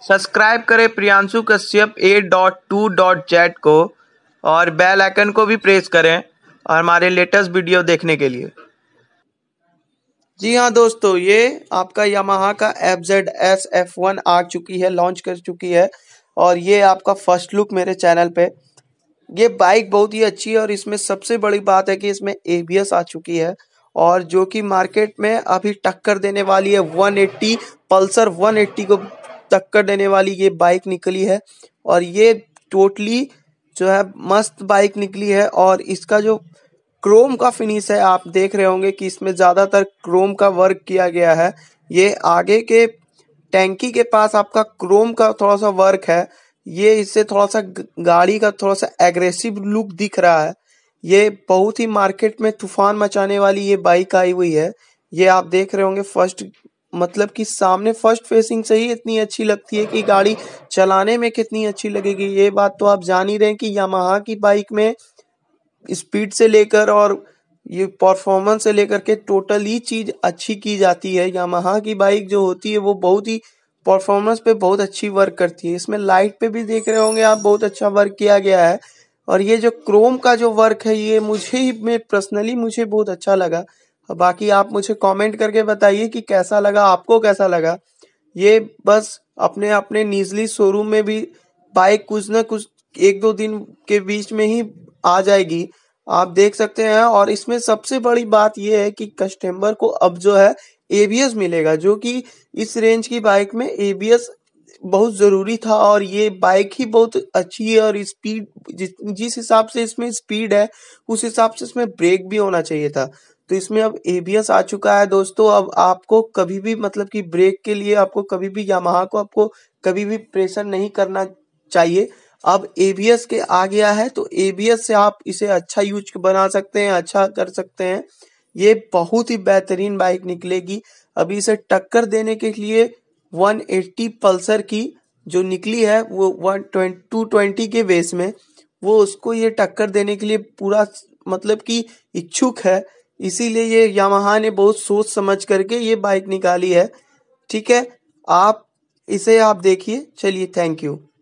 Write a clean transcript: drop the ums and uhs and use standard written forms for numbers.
Subscribe करें Priyanshu Kashyap A.2.Z को और बेल आइकन को भी प्रेस करें और हमारे लेटेस्ट वीडियो देखने के लिए। जी हाँ दोस्तों, ये आपका यामाहा का FZS F1 आ चुकी है, लॉन्च कर चुकी है और ये आपका फर्स्ट लुक मेरे चैनल पे। ये बाइक बहुत ही अच्छी है और इसमें सबसे बड़ी बात है कि इसमें ABS आ चुकी है और जो कि मार्केट में अभी टक्कर देने वाली है 180 पल्सर 180 को टक्कर देने वाली ये बाइक निकली है। और ये टोटली जो है मस्त बाइक निकली है और इसका जो क्रोम का फिनिश है, आप देख रहे होंगे कि इसमें ज्यादातर क्रोम का वर्क किया गया है। ये आगे के टैंकी के पास आपका क्रोम का थोड़ा सा वर्क है, ये इससे थोड़ा सा गाड़ी का थोड़ा सा एग्रेसिव लुक दिख रहा है। ये बहुत ही मार्केट में तूफान मचाने वाली ये बाइक आई हुई है। ये आप देख रहे होंगे फर्स्ट मतलब कि सामने फर्स्ट फेसिंग से ही इतनी अच्छी लगती है कि गाड़ी चलाने में कितनी अच्छी लगेगी। ये बात तो आप जान ही रहे हैं कि यामाहा की बाइक में स्पीड से लेकर और ये परफॉर्मेंस से लेकर के टोटली चीज अच्छी की जाती है। यामाहा की बाइक जो होती है वो बहुत ही परफॉर्मेंस पे बहुत अच्छी वर्क करती है। इसमें लाइट पे भी देख रहे होंगे आप, बहुत अच्छा वर्क किया गया है। और ये जो क्रोम का जो वर्क है ये मुझे बहुत अच्छा लगा। बाकी आप मुझे कमेंट करके बताइए कि कैसा लगा, आपको कैसा लगा। ये बस अपने अपने निजली शोरूम में भी बाइक कुछ ना कुछ 1-2 दिन के बीच में ही आ जाएगी, आप देख सकते हैं। और इसमें सबसे बड़ी बात यह है कि कस्टमर को अब जो है ABS मिलेगा, जो कि इस रेंज की बाइक में ABS बहुत जरूरी था। और ये बाइक ही बहुत अच्छी है और स्पीड जिस हिसाब से इसमें स्पीड है उस हिसाब से इसमें ब्रेक भी होना चाहिए था। तो इसमें अब ABS आ चुका है दोस्तों। अब आपको कभी भी मतलब कि ब्रेक के लिए आपको कभी भी यामाहा को आपको कभी भी प्रेशर नहीं करना चाहिए। अब ABS के आ गया है तो ABS से आप इसे अच्छा यूज बना सकते हैं, अच्छा कर सकते हैं। ये बहुत ही बेहतरीन बाइक निकलेगी। अभी इसे टक्कर देने के लिए 180 पल्सर की जो निकली है वो 220 के बेस में, वो उसको ये टक्कर देने के लिए पूरा मतलब कि इच्छुक है। इसीलिए ये यामाहा ने बहुत सोच समझ करके ये बाइक निकाली है। ठीक है, आप इसे आप देखिए। चलिए, थैंक यू।